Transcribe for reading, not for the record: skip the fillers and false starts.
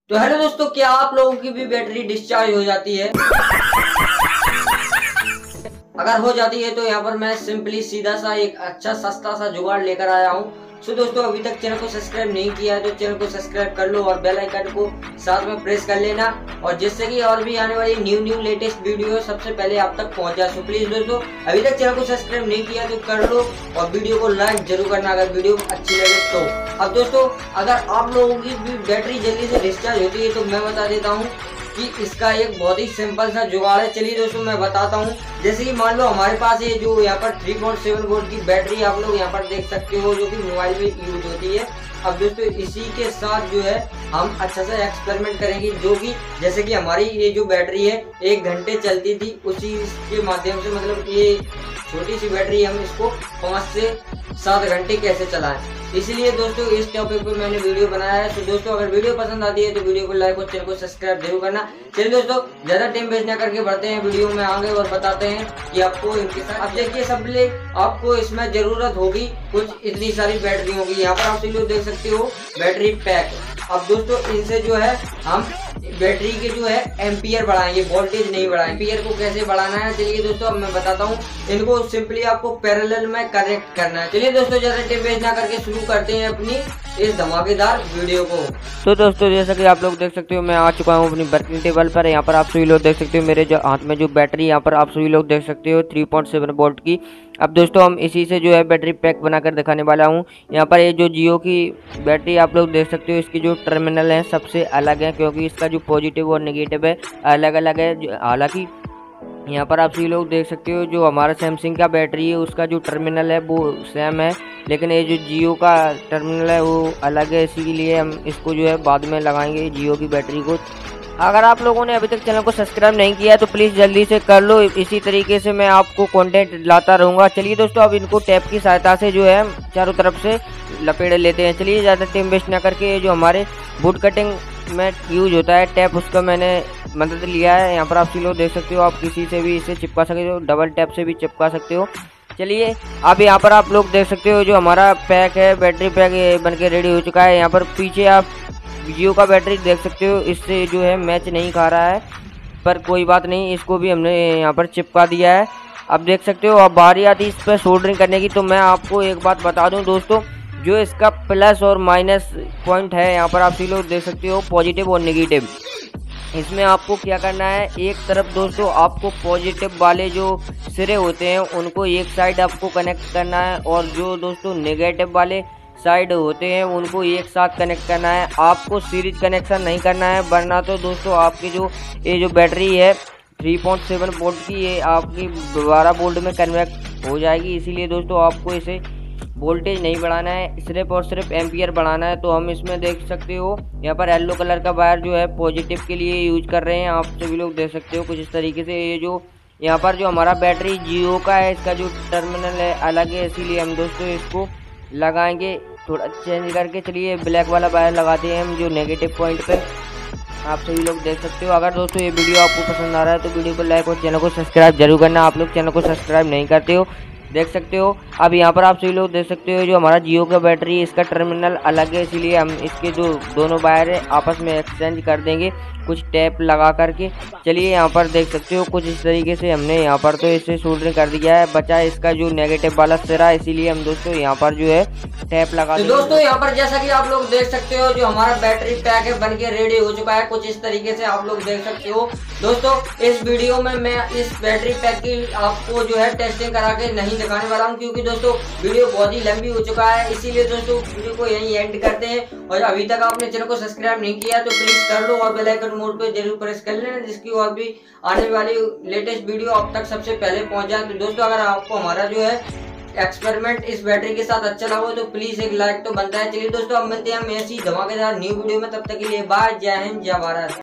तो हेलो दोस्तों, क्या आप लोगों की भी बैटरी डिस्चार्ज हो जाती है? अगर हो जाती है तो यहाँ पर मैं सिंपली सीधा सा एक अच्छा सस्ता सा जुगाड़ लेकर आया हूँ। सो दोस्तों, अभी तक चैनल को सब्सक्राइब नहीं किया है तो चैनल को सब्सक्राइब कर लो और बेल आइकन को साथ में प्रेस कर लेना, और जिससे कि और भी आने वाली न्यू लेटेस्ट वीडियो सबसे पहले आप तक पहुंच जाए। सो प्लीज दोस्तों, अभी तक चैनल को सब्सक्राइब नहीं किया तो कर लो और वीडियो को लाइक जरूर करना अगर वीडियो अच्छी लगे तो। अब दोस्तों, अगर आप लोगों की भी बैटरी जल्दी से डिस्चार्ज होती है तो मैं बता देता हूँ कि इसका एक बहुत ही सिंपल सा जुगाड़ है। चलिए दोस्तों, मैं बताता हूँ। जैसे कि मान लो हमारे पास ये जो यहाँ पर 3.7 वोल्ट की बैटरी आप लोग यहाँ पर देख सकते हो, जो कि मोबाइल में यूज होती है। अब दोस्तों, इसी के साथ जो है हम अच्छा सा एक्सपेरिमेंट करेंगे, जो कि जैसे कि हमारी ये जो बैटरी है 1 घंटे चलती थी, उसी के माध्यम से मतलब ये छोटी सी बैटरी हम इसको 5 से 7 घंटे कैसे चलाएं। इसलिए दोस्तों इस टॉपिक पे मैंने वीडियो बनाया है। तो दोस्तों, अगर वीडियो पसंद आती है तो वीडियो को लाइक और चैनल को सब्सक्राइब जरूर करना। चलिए दोस्तों, ज्यादा टाइम वेस्ट ना करके बढ़ते हैं वीडियो में आगे और बताते हैं कि आपको इनके साथ। अब देखिए, सबले आपको इसमें जरूरत होगी कुछ इतनी सारी बैटरी होगी। यहाँ पर आप सभी लोग देख सकते हो बैटरी पैक। अब दोस्तों, इनसे जो है हम बैटरी के जो है एम्पियर बढ़ाएंगे, वोल्टेज नहीं बढ़ाएंगे। एम्पियर को कैसे बढ़ाना है चलिए दोस्तों अब मैं बताता हूँ। इनको सिंपली आपको पैरेलल में कनेक्ट करना है। चलिए दोस्तों, ज्यादा टाइम वेस्ट ना करके शुरू करते हैं अपनी इस धमाकेदार वीडियो को। तो दोस्तों, जैसा कि आप लोग देख सकते हो, मैं आ चुका हूँ अपनी वर्किंग टेबल पर। यहाँ पर आप सभी लोग देख सकते हो मेरे जो हाथ में जो बैटरी, यहाँ पर आप सभी लोग देख सकते हो 3.7 वोल्ट की। अब दोस्तों, हम इसी से जो है बैटरी पैक बनाकर दिखाने वाला हूँ। यहाँ पर ये जो जियो की बैटरी आप लोग देख सकते हो, इसकी जो टर्मिनल है सबसे अलग है, क्योंकि इसका जो पॉजिटिव और नेगेटिव है अलग अलग है। हालांकि यहाँ पर आप सभी लोग देख सकते हो जो हमारा सैमसंग का बैटरी है उसका जो टर्मिनल है वो सेम है, लेकिन ये जो जियो का टर्मिनल है वो अलग है। इसीलिए हम इसको जो है बाद में लगाएंगे जियो की बैटरी को। अगर आप लोगों ने अभी तक चैनल को सब्सक्राइब नहीं किया है तो प्लीज़ जल्दी से कर लो। इसी तरीके से मैं आपको कंटेंट लाता रहूँगा। चलिए दोस्तों, अब इनको टैप की सहायता से जो है चारों तरफ से लपेट लेते हैं। चलिए, ज़्यादा टाइम वेस्ट ना करके जो हमारे वुड कटिंग में यूज होता है टैप, उसका मैंने मदद लिया है। यहाँ पर आप लोग देख सकते हो, आप किसी से भी इसे चिपका सकते हो, डबल टैप से भी चिपका सकते हो। चलिए, अब यहाँ पर आप लोग देख सकते हो जो हमारा पैक है, बैटरी पैक बन के रेडी हो चुका है। यहाँ पर पीछे आप जियो का बैटरी देख सकते हो, इससे जो है मैच नहीं खा रहा है, पर कोई बात नहीं, इसको भी हमने यहाँ पर चिपका दिया है। अब देख सकते हो, अब बारी आती है इस पर सोल्डरिंग करने की। तो मैं आपको एक बात बता दूं दोस्तों, जो इसका प्लस और माइनस पॉइंट है, यहाँ पर आप सभी लोग देख सकते हो पॉजिटिव और नेगेटिव। इसमें आपको क्या करना है, एक तरफ दोस्तों आपको पॉजिटिव वाले जो सिरे होते हैं उनको एक साइड आपको कनेक्ट करना है, और जो दोस्तों नेगेटिव वाले साइड होते हैं उनको एक साथ कनेक्ट करना है। आपको सीरीज कनेक्शन नहीं करना है, वरना तो दोस्तों आपकी जो ये जो बैटरी है 3.7 वोल्ट की, ये आपकी 12 वोल्ट में कन्वर्ट हो जाएगी। इसीलिए दोस्तों आपको इसे वोल्टेज नहीं बढ़ाना है, सिर्फ और सिर्फ एम्पियर बढ़ाना है। तो हम इसमें देख सकते हो यहाँ पर येलो कलर का वायर जो है पॉजिटिव के लिए यूज कर रहे हैं। आप सभी लोग देख सकते हो कुछ इस तरीके से। ये जो यहाँ पर जो हमारा बैटरी जियो का है, इसका जो टर्मिनल है अलग है, इसीलिए हम दोस्तों इसको लगाएंगे थोड़ा चेंज करके। चलिए, ब्लैक वाला वायर लगाते हैं हम जो नेगेटिव पॉइंट पे। आप सभी लोग देख सकते हो। अगर दोस्तों ये वीडियो आपको पसंद आ रहा है तो वीडियो को लाइक और चैनल को सब्सक्राइब जरूर करना। आप लोग चैनल को सब्सक्राइब नहीं करते हो, देख सकते हो। अब यहाँ पर आप सभी लोग देख सकते हो जो हमारा जियो का बैटरी है, इसका टर्मिनल अलग है, इसीलिए हम इसके जो दोनों वायर है आपस में एक्सचेंज कर देंगे कुछ टैप लगा करके। चलिए, यहाँ पर देख सकते हो कुछ इस तरीके से हमने यहाँ पर तो इसे सोल्डरिंग कर दिया है। बचा है इसका जो नेगेटिव वाला सिरा, इसीलिए हम दोस्तों यहाँ पर जो है टैप लगा देंगे। दोस्तों, यहाँ पर जैसा कि आप लोग देख सकते हो जो हमारा बैटरी पैक है बन के रेडी हो चुका है, कुछ इस तरीके से आप लोग देख सकते हो। दोस्तों, इस वीडियो में मैं इस बैटरी पैक की आपको जो है टेस्टिंग करा के नहीं दिखाने वाला हूँ, क्योंकि दोस्तों वीडियो बहुत ही लंबी हो चुका है। इसीलिए दोस्तों वीडियो को यहीं एंड करते हैं। और अभी तक आपने चैनल को सब्सक्राइब नहीं किया तो प्लीज कर लो और बेल आइकन मोड पे जरूर प्रेस कर लेना, जिसकी और भी आने वाली लेटेस्ट वीडियो आप तक सबसे पहले पहुंच जाए। तो दोस्तों, अगर आपको हमारा जो है एक्सपेरिमेंट इस बैटरी के साथ अच्छा लगा तो प्लीज एक लाइक तो बनता है। चलिए दोस्तों, अब मिलते हैं हम ऐसी धमाकेदार न्यू वीडियो में, तब तक के लिए बाय, जय हिंद, जय भारत।